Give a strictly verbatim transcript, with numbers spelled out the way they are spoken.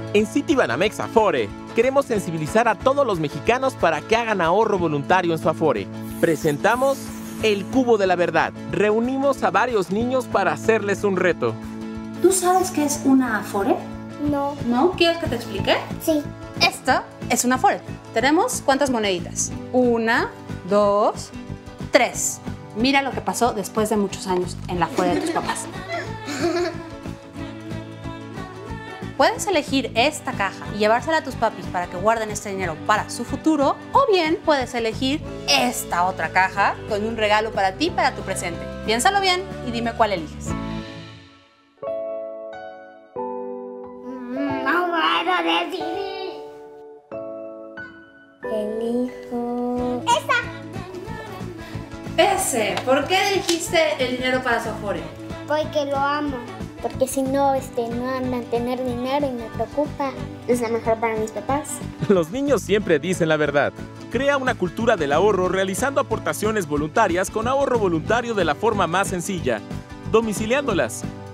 En Citibanamex Afore, queremos sensibilizar a todos los mexicanos para que hagan ahorro voluntario en su Afore. Presentamos el Cubo de la Verdad. Reunimos a varios niños para hacerles un reto. ¿Tú sabes qué es una Afore? No. ¿No? ¿Quieres que te explique? Sí. Esta es una Afore. Tenemos ¿cuántas moneditas? Una, dos, tres. Mira lo que pasó después de muchos años en la Afore de tus papás. Puedes elegir esta caja y llevársela a tus papis para que guarden este dinero para su futuro, o bien puedes elegir esta otra caja con un regalo para ti, para tu presente. Piénsalo bien y dime cuál eliges. No puedo decidir. Elijo... ¡Esa! Ese. ¿Por qué elegiste el dinero para su Afore? Porque lo amo. Porque si no, este, no andan a tener dinero y me preocupa. Es la mejor para mis papás. Los niños siempre dicen la verdad. Crea una cultura del ahorro realizando aportaciones voluntarias con ahorro voluntario de la forma más sencilla, domiciliándolas.